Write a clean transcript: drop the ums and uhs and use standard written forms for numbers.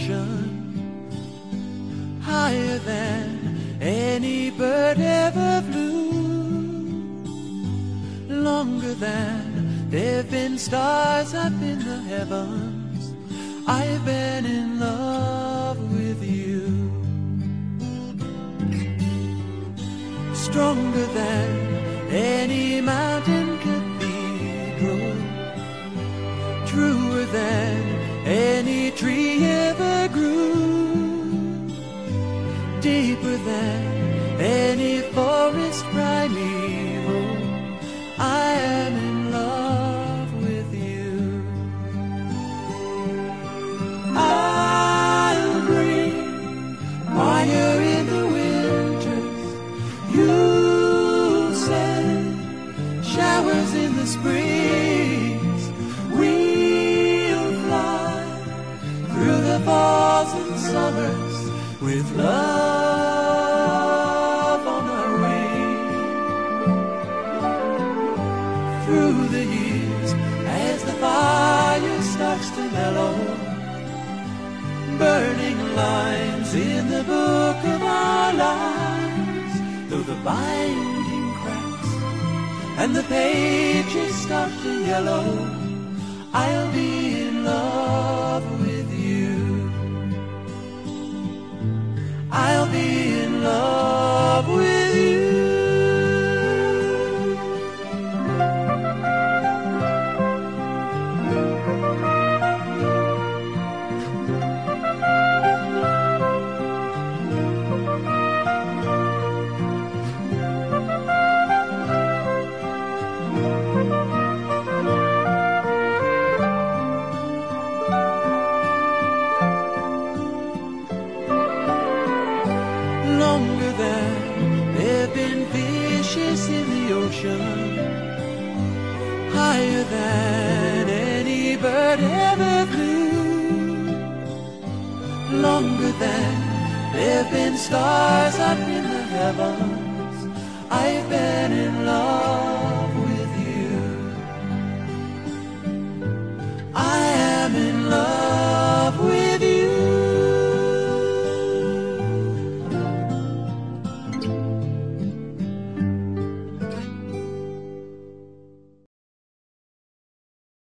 ocean, higher than any bird ever flew, longer than there've been stars up in the heavens. I've been in love with you. Stronger than any mountain cathedral, truer than any tree ever grew, deeper than any forest primeval. I am in love with you. I'll bring fire in the winters, you'll send showers in the springs. We'll fly through the falls and summers with love on our wings. Through the years, as the fire starts to mellow, burning lines in the book of our lives, though the binding cracks and the pages start to yellow, I'll be in love with you. I'll be in love with you. Longer than there've been fishes in the ocean, higher than any bird ever flew, longer than there've been stars up in the heavens. I've been in love